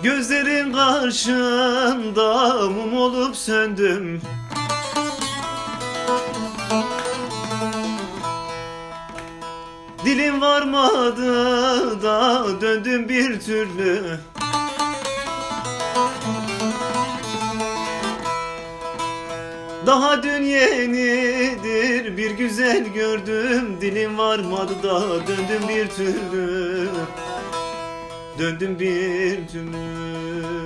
Gözlerin karşında mum olup söndüm. Dilim varmadı da döndüm bir türlü. Daha dün yenidir bir güzel gördüm. Dilim varmadı da döndüm bir türlü. Döndüm bir türlü.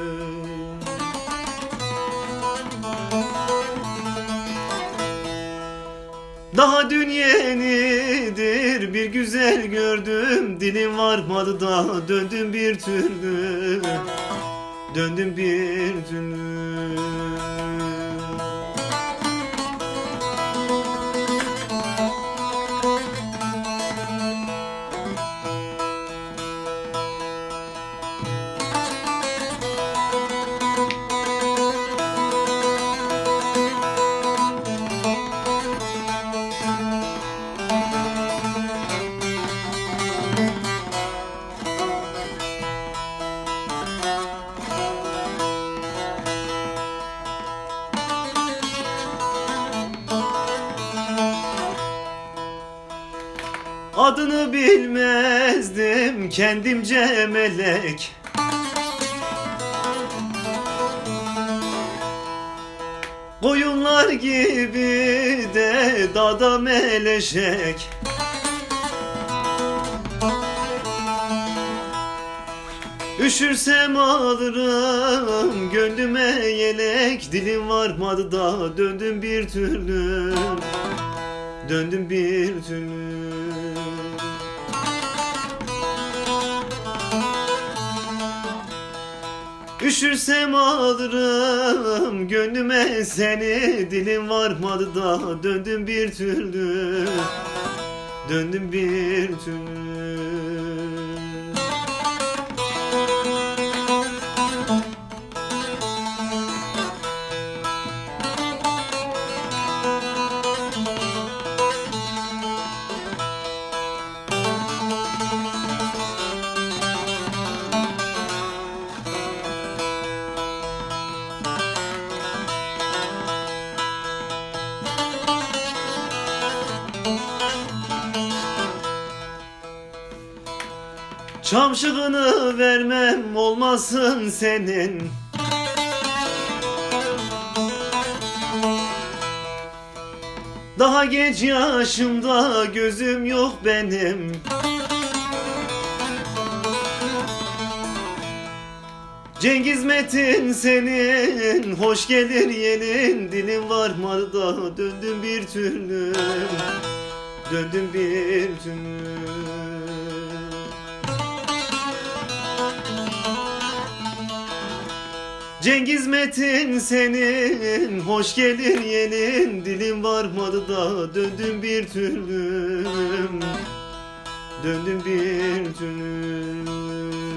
Daha dün yenidir bir güzel gördüm. Dilim varmadı da döndüm bir türlü. Döndüm bir türlü. Adını bilmezdim kendimce melek. Koyunlar gibi de dağda meleşek. Üşürsem alırım gönlüme yelek. Dilim varmadı da döndüm bir türlü. Döndüm bir türlü. Üşürsem alırım gönlüme seni. Dilim varmadı da döndüm bir türlü. Döndüm bir türlü. Çamşığını vermem olmasın senin. Daha genç yaşımda gözüm yok benim. Cengiz Metin senin, hoş gelir yelin. Dilim varmadı da döndüm bir türlü. Döndüm bir türlü. Cengiz Metin senin, hoş gelir yelin. Dilim varmadı da döndüm bir türlü. Döndüm bir türlü.